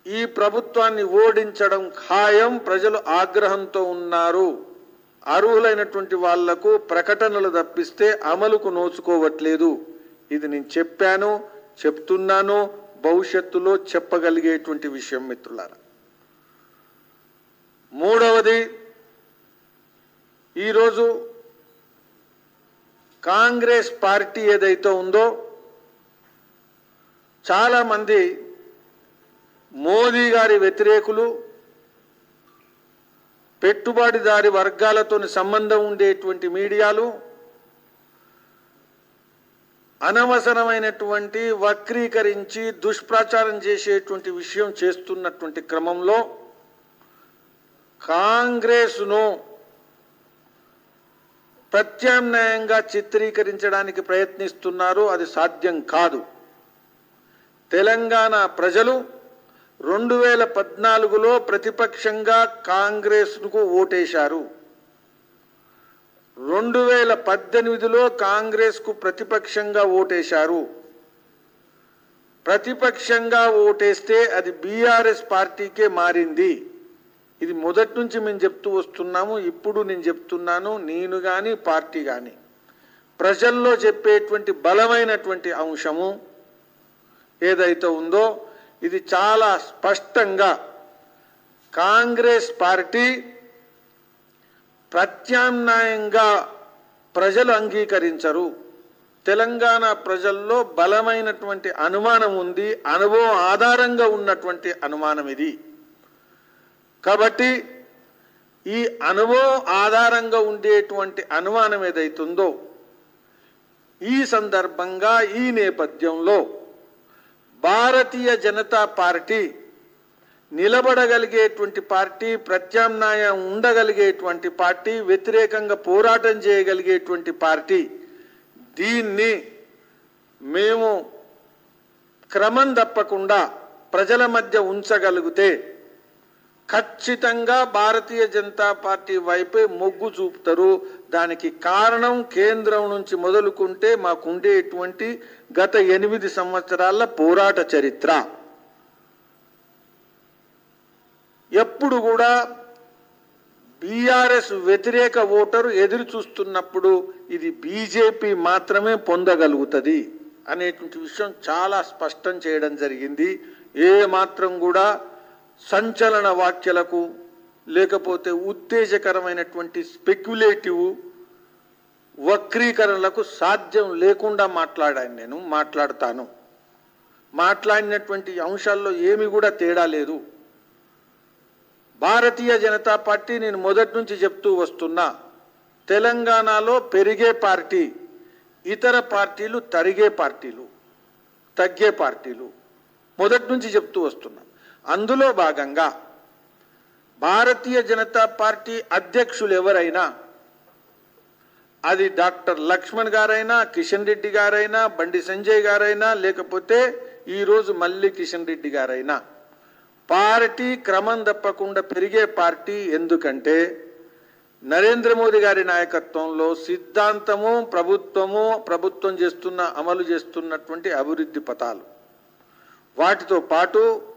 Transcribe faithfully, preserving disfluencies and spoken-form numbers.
ఈ ప్రభుత్వాన్ని ఓడించడం ఖాయం, ప్రజలు ఆగ్రహంతో ఉన్నారు, అర్హులైనటువంటి వాళ్లకు ప్రకటనలు తప్పిస్తే అమలుకు నోచుకోవట్లేదు. ఇది నేను చెప్పాను, చెప్తున్నాను, భవిష్యత్తులో చెప్పగలిగేటువంటి విషయం మిత్రులారా. మూడవది, ఈరోజు కాంగ్రెస్ పార్టీ ఏదైతే ఉందో చాలామంది మోదీ గారి వ్యతిరేకులు, పెట్టుబడిదారి వర్గాలతో సంబంధం ఉండేటువంటి మీడియాలు అనవసరమైనటువంటి వక్రీకరించి దుష్ప్రచారం చేసేటువంటి విషయం చేస్తున్నటువంటి క్రమంలో కాంగ్రెస్ను ప్రత్యామ్నాయంగా చిత్రీకరించడానికి ప్రయత్నిస్తున్నారు. అది సాధ్యం కాదు. తెలంగాణ ప్రజలు రెండు వేల పద్నాలుగులో ప్రతిపక్షంగా కాంగ్రెస్కు ఓటేశారు. రెండు వేల పద్దెనిమిదిలో కాంగ్రెస్కు ప్రతిపక్షంగా ఓటేశారు. ప్రతిపక్షంగా ఓటేస్తే అది బీఆర్ఎస్ పార్టీకే మారింది. ఇది మొదటి నుంచి మేము చెప్తూ వస్తున్నాము. ఇప్పుడు నేను చెప్తున్నాను, నేను కానీ పార్టీ కానీ ప్రజల్లో చెప్పేటువంటి బలమైనటువంటి అంశము ఏదైతే ఉందో ఇది చాలా స్పష్టంగా కాంగ్రెస్ పార్టీ ప్రత్యామ్నాయంగా ప్రజలు అంగీకరించరు. తెలంగాణ ప్రజల్లో బలమైనటువంటి అనుమానం ఉంది, అనుభవం ఆధారంగా ఉన్నటువంటి అనుమానం ఇది. కాబట్టి ఈ అనుభవం ఆధారంగా ఉండేటువంటి అనుమానం ఏదైతుందో ఈ సందర్భంగా ఈ నేపథ్యంలో భారతీయ జనతా పార్టీ నిలబడగలిగేటువంటి పార్టీ, ప్రత్యామ్నాయం ఉండగలిగేటువంటి పార్టీ, వ్యతిరేకంగా పోరాటం చేయగలిగేటువంటి పార్టీ. దీన్ని మేము క్రమం తప్పకుండా ప్రజల మధ్య ఉంచగలిగితే ఖచ్చితంగా భారతీయ జనతా పార్టీ వైపే మొగ్గు చూపుతారు. దానికి కారణం కేంద్రం నుంచి మొదలుకుంటే మాకుండేటువంటి గత ఎనిమిది సంవత్సరాల పోరాట చరిత్ర. ఎప్పుడు కూడా బీఆర్ఎస్ వ్యతిరేక ఓటరు ఎదురు చూస్తున్నప్పుడు ఇది బీజేపీ మాత్రమే పొందగలుగుతుంది అనేటువంటి విషయం చాలా స్పష్టం చేయడం జరిగింది. ఏ మాత్రం కూడా సంచలన వ్యాఖ్యలకు లేకపోతే ఉత్తేజకరమైనటువంటి స్పెక్యులేటివ్ వక్రీకరణలకు సాధ్యం లేకుండా మాట్లాడాను. నేను మాట్లాడతాను. మాట్లాడినటువంటి అంశాల్లో ఏమి కూడా తేడా లేదు. భారతీయ జనతా పార్టీ నేను మొదటి నుంచి చెప్తూ వస్తున్నా, తెలంగాణలో పెరిగే పార్టీ, ఇతర పార్టీలు తరిగే పార్టీలు, తగ్గే పార్టీలు మొదటి నుంచి చెప్తూ వస్తున్నా. అందులో భాగంగా భారతీయ జనతా పార్టీ అధ్యక్షులు ఎవరైనా, అది డాక్టర్ లక్ష్మణ్ గారైనా, కిషన్ రెడ్డి గారైనా, బండి సంజయ్ గారైనా, లేకపోతే ఈరోజు మళ్ళీ కిషన్ రెడ్డి గారైనా, పార్టీ క్రమం తప్పకుండా పెరిగే పార్టీ. ఎందుకంటే నరేంద్ర మోదీ గారి నాయకత్వంలో సిద్ధాంతము, ప్రభుత్వము, ప్రభుత్వం చేస్తున్న అమలు చేస్తున్నటువంటి అభివృద్ధి పథాలు, వాటితో పాటు